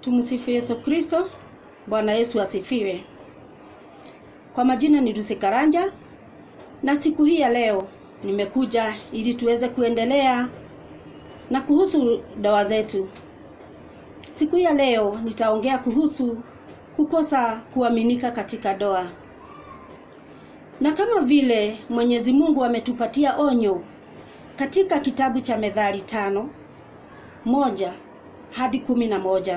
Tumsifu Yesu Kristo. Bwana Yesu asifiwe. Kwa majina ni Lucy Karanja, na siku hii ya leo nimekuja ili tuweze kuendelea na kuhusu ndoa zetu. Siku hii ya leo nitaongea kuhusu kukosa kuaminika katika ndoa. Na kama vile Mwenyezi Mungu ametupatia onyo katika kitabu cha Methali 5:1 hadi 11.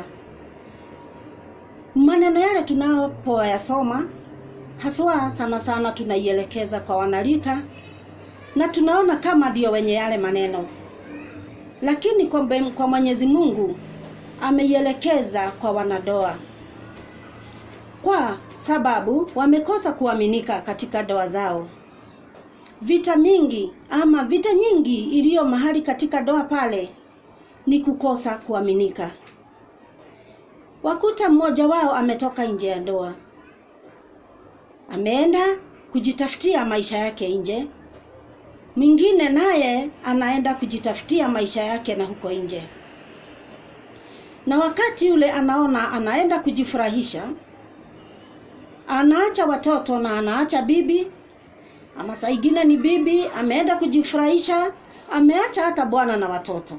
Maneno yale tunapoyasoma haswa sana tunaielekeza kwa wanalika, na tunaona kama ndio wenye yale maneno. Lakini kwa Mwenyezi Mungu ameielekeza kwa wanadoa, kwa sababu wamekosa kuaminika katika ndoa zao. Vita nyingi iliyo mahali katika ndoa pale ni kukosa kuaminika. Wakuta mmoja wao ametoka nje ya ndoa, ameenda kujitafutia maisha yake nje. Mwingine naye anaenda kujitafutia maisha yake na huko nje. Na wakati yule anaona anaenda kujifurahisha, anaacha watoto na anaacha bibi, ama saa ingine ni bibi ameenda kujifurahisha, ameacha hata bwana na watoto.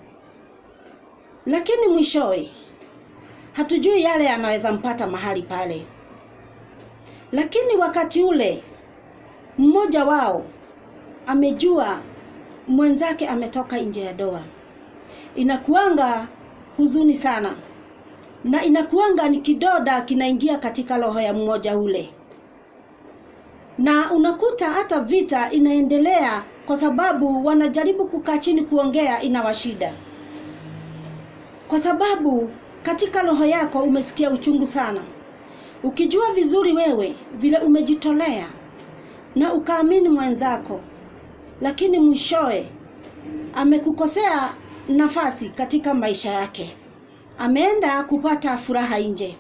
Lakini mwishowe hatujui yale anaweza mpata mahali pale. Lakini wakati ule mmoja wao amejua mwenzake ametoka nje ya ndoa, inakuanga huzuni sana, na inakuanga ni kidoda kinaingia katika roho ya mmoja ule. Na unakuta hata vita inaendelea kwa sababu wanajaribu kukaa chini kuongea, inawashida. Kwa sababu katika roho yako umesikia uchungu sana, ukijua vizuri wewe vile umejitolea na ukaamini mwenzako, lakini mwishowe amekukosea nafasi katika maisha yake, ameenda kupata furaha nje.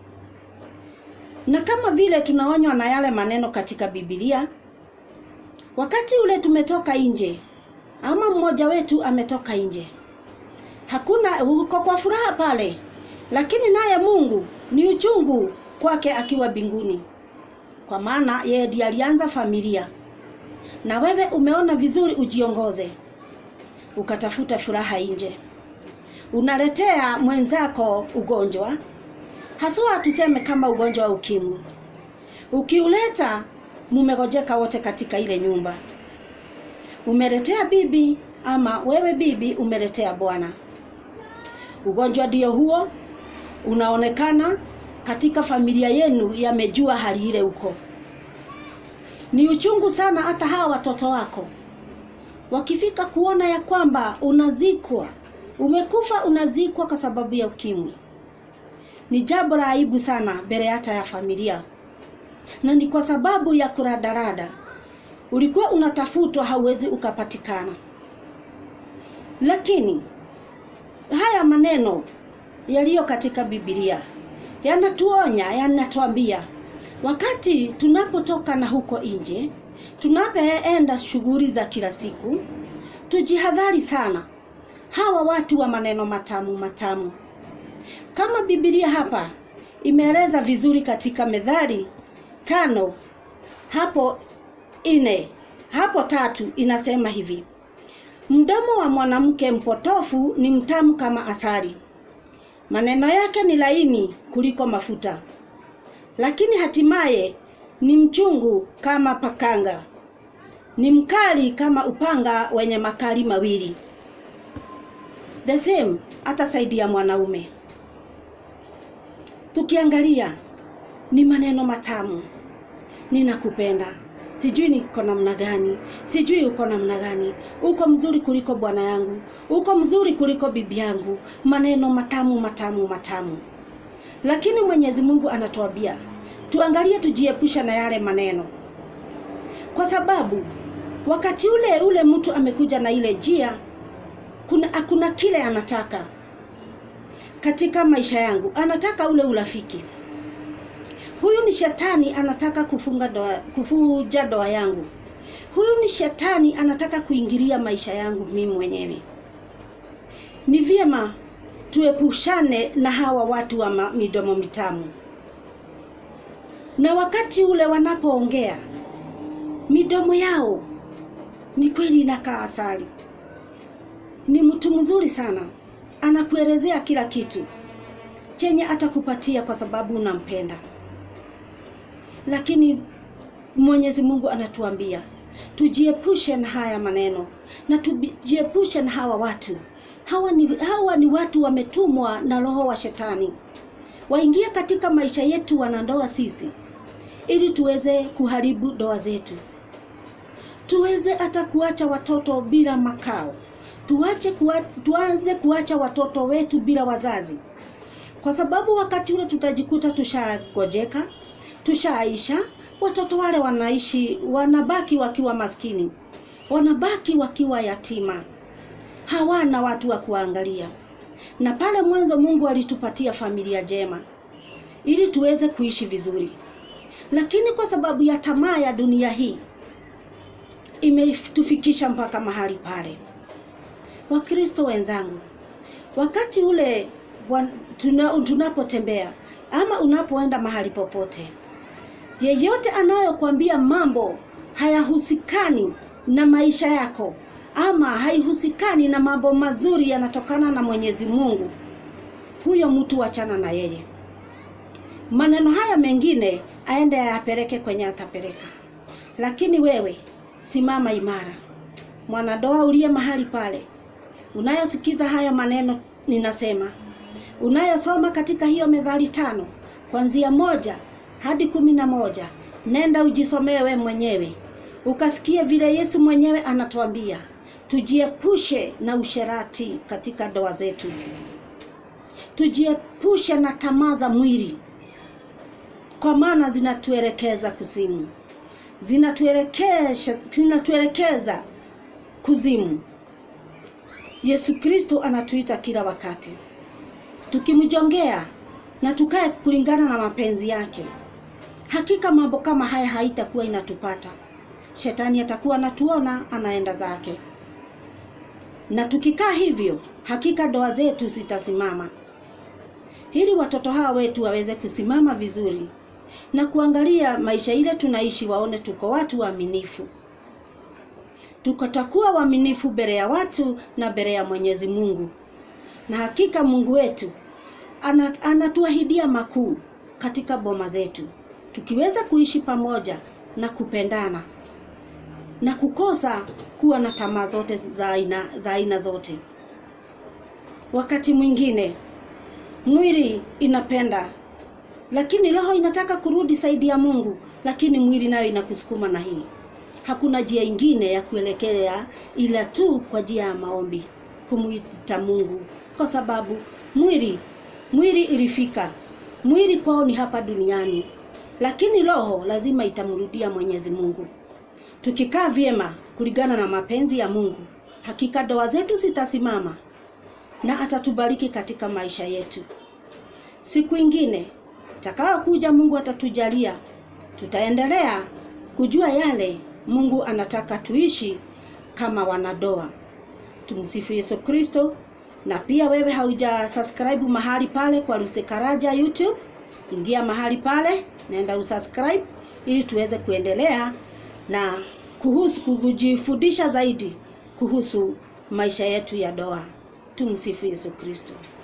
Na kama vile tunaonywa na yale maneno katika Biblia, wakati ule tumetoka nje, ama mmoja wetu ametoka nje, hakuna uko kwa furaha pale, lakini naye Mungu ni uchungu kwake akiwa mbinguni, kwa maana yeye ndiye alianza familia. Na wewe umeona vizuri ujiongoze, ukatafuta furaha nje, unaletea mwenzako ugonjwa, haswa tuseme kama ugonjwa wa ukimwi. Ukiuleta, mumegojeka wote katika ile nyumba. Umeletea bibi, ama wewe bibi umeletea bwana. Ugonjwa ndio huo unaonekana katika familia yenu, yamejua hali ile huko. Ni uchungu sana hata hawa watoto wako wakifika kuona ya kwamba unazikwa, umekufa unazikwa kwa sababu ya ukimwi. Ni jambo la aibu sana mbele hata ya familia, na ni kwa sababu ya kuradarada. Ulikuwa unatafutwa, hauwezi ukapatikana. Lakini haya maneno yaliyo katika Biblia yanatuonya, yanatuambia wakati tunapotoka na huko nje, tunapoenda shughuli za kila siku, tujihadhari sana hawa watu wa maneno matamu. Kama Biblia hapa imeeleza vizuri katika Methali 5 hapo 3 inasema hivi: mdomo wa mwanamke mpotofu ni mtamu kama asali, maneno yake ni laini kuliko mafuta, lakini hatimaye ni mchungu kama pakanga, ni mkali kama upanga wenye makali mawili. The same hata saidi ya mwanaume. Tukiangalia ni maneno matamu, ninakupenda, sijui niko namna gani, sijui uko namna gani, uko mzuri kuliko bwana yangu, uko mzuri kuliko bibi yangu. Maneno matamu. Lakini Mwenyezi Mungu anatuambia tuangalie, tujiepusha na yale maneno, kwa sababu wakati ule mtu amekuja na ile njia, kuna kile anataka katika maisha yangu, anataka ule urafiki. Huyu ni shetani, anataka kufuja ndoa yangu. Huyu ni shetani, anataka kuingilia maisha yangu mimi mwenyewe. Ni vyema tuepushane na hawa watu wa midomo mitamu. Na wakati ule wanapoongea, midomo yao ni kweli inakaa asali. Ni mtu mzuri sana, anakuelezea kila kitu chenye atakupatia kwa sababu unampenda. Lakini Mwenyezi Mungu anatuambia tujiepushe na haya maneno na tujiepushe na hawa watu. Hawa ni watu wametumwa na roho wa shetani, waingia katika maisha yetu wanandoa sisi, ili tuweze kuharibu ndoa zetu, tuweze hata kuacha watoto bila makao, tuanze kuacha watoto wetu bila wazazi, kwa sababu wakati ule tutajikuta tushagojeka, tushaisha. Watoto wale wanabaki wakiwa maskini, wanabaki wakiwa yatima, hawana watu wa kuangalia. Na pale mwanzo Mungu alitupatia familia njema ili tuweze kuishi vizuri, lakini kwa sababu ya tamaa ya dunia hii imetufikisha mpaka mahali pale. Wakristo wenzangu, wakati ule tunapotembea ama unapoenda mahali popote, yeyote anayokuambia mambo hayahusikani na maisha yako ama haihusikani na mambo mazuri yanatokana na Mwenyezi Mungu, huyo mtu achana na yeye. Maneno haya mengine aende ayapeleke kwenye atapeleka, lakini wewe simama imara. Mwanandoa uliye mahali pale, unayosikiza haya maneno ninasema, unayosoma katika hiyo Methali 5 kuanzia 1 hadi 11, nenda ujisomee wewe mwenyewe, ukasikie vile Yesu mwenyewe anatuambia tujiepushe na usherati katika ndoa zetu, tujiepushe na tamaa za mwili, kwa maana zinatuelekeza kuzimu, zinatuelekeza kuzimu. Yesu Kristo anatuita kila wakati tukimjongea na tukae kulingana na mapenzi yake. Hakika mambo kama haya haitakuwa inatupata. Shetani atakuwa anatuona anaenda zake. Na tukikaa hivyo, hakika ndoa zetu zitasimama. Ili watoto hawa wetu waweze kusimama vizuri na kuangalia maisha ile tunaishi, waone tuko watu waaminifu. Tukatakuwa waaminifu mbele ya watu na mbele ya Mwenyezi Mungu. Na hakika Mungu wetu anatuahidia makuu katika boma zetu, tukiweza kuishi pamoja na kupendana na kukosa kuwa na tamaa zote za aina zote. Wakati mwingine mwili inapenda, lakini roho inataka kurudi saidi ya Mungu, lakini mwili nayo inakusukuma na hii. Hakuna njia ingine ya kuelekea ila tu kwa njia ya maombi, kumuita Mungu, kwa sababu mwili ilifika. Mwili kwao ni hapa duniani, lakini roho lazima itamrudia Mwenyezi Mungu. Tukikaa vyema kulingana na mapenzi ya Mungu, hakika ndoa zetu zitasimama na atatubariki katika maisha yetu. Siku ingine takao kuja Mungu atatujalia, tutaendelea kujua yale Mungu anataka tuishi kama wanandoa. Tumsifu Yesu Kristo. Na pia wewe hauja subscribe mahali pale kwa Lucy Karaja YouTube, ingia mahali pale, nenda usubscribe ili tuweze kuendelea na kujifundisha zaidi kuhusu maisha yetu ya ndoa. Tumsifu Yesu Kristo.